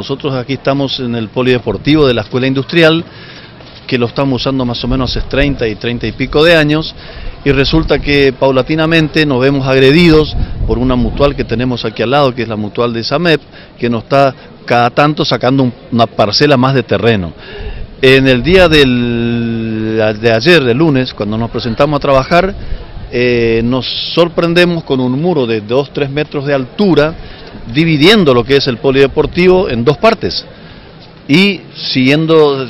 nosotros aquí estamos en el polideportivo de la Escuela Industrial, que lo estamos usando más o menos hace 30 y pico de años, y resulta que paulatinamente nos vemos agredidos por una mutual que tenemos aquí al lado, que es la mutual de SAMEP, que nos está cada tanto sacando una parcela más de terreno. En el día de ayer, el lunes, cuando nos presentamos a trabajar, nos sorprendemos con un muro de 2-3 metros de altura, dividiendo lo que es el polideportivo en dos partes. Y siguiendo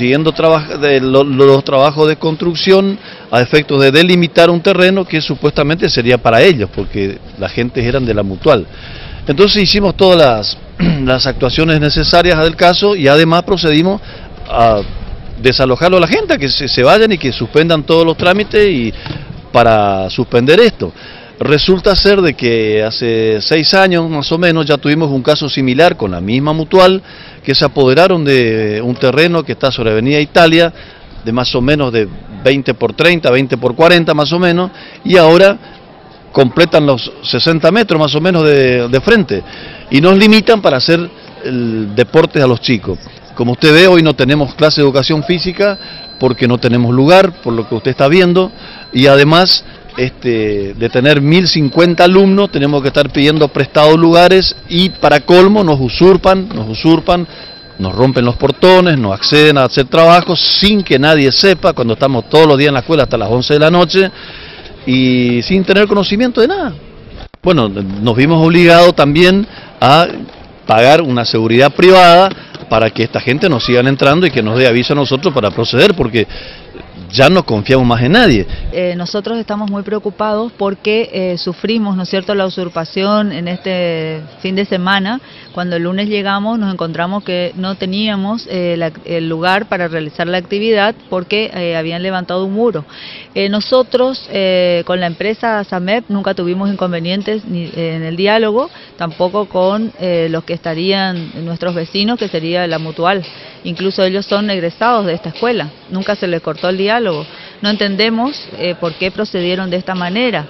los trabajos de construcción a efectos de delimitar un terreno que supuestamente sería para ellos, porque las gentes eran de la mutual. Entonces hicimos todas las actuaciones necesarias del caso y además procedimos a desalojarlo a la gente, a que se vayan y que suspendan todos los trámites y para suspender esto. Resulta ser de que hace 6 años más o menos ya tuvimos un caso similar con la misma mutual, que se apoderaron de un terreno que está sobre Avenida Italia, de más o menos de 20 por 30, 20 por 40 más o menos, y ahora completan los 60 metros más o menos de frente, y nos limitan para hacer el deporte a los chicos. Como usted ve, hoy no tenemos clase de educación física porque no tenemos lugar, por lo que usted está viendo, y además de tener 1050 alumnos tenemos que estar pidiendo prestados lugares y para colmo nos usurpan, nos rompen los portones, nos acceden a hacer trabajos sin que nadie sepa, cuando estamos todos los días en la escuela hasta las 11 de la noche y sin tener conocimiento de nada. Bueno, nos vimos obligados también a pagar una seguridad privada para que esta gente nos sigan entrando y que nos dé aviso a nosotros para proceder, porque ya no confiamos más en nadie. Nosotros estamos muy preocupados porque sufrimos, ¿no es cierto?, la usurpación en este fin de semana. Cuando el lunes llegamos nos encontramos que no teníamos el lugar para realizar la actividad porque habían levantado un muro. Nosotros con la empresa SAMEP nunca tuvimos inconvenientes ni en el diálogo, tampoco con los que estarían nuestros vecinos, que sería la mutual. Incluso ellos son egresados de esta escuela, nunca se les cortó el diálogo. No entendemos por qué procedieron de esta manera,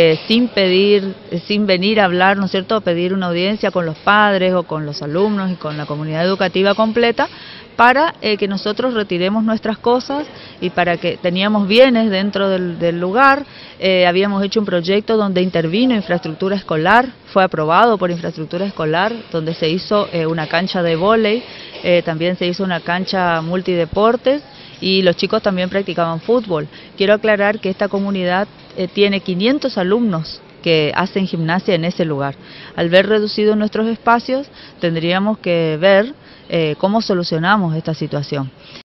sin venir a hablar, ¿no es cierto?, a pedir una audiencia con los padres o con los alumnos y con la comunidad educativa completa, para que nosotros retiremos nuestras cosas y para que teníamos bienes dentro del lugar. Habíamos hecho un proyecto donde intervino infraestructura escolar, fue aprobado por infraestructura escolar, donde se hizo una cancha de vóley, también se hizo una cancha multideportes y los chicos también practicaban fútbol. Quiero aclarar que esta comunidad tiene 500 alumnos que hacen gimnasia en ese lugar. Al ver reducidos nuestros espacios, tendríamos que ver cómo solucionamos esta situación.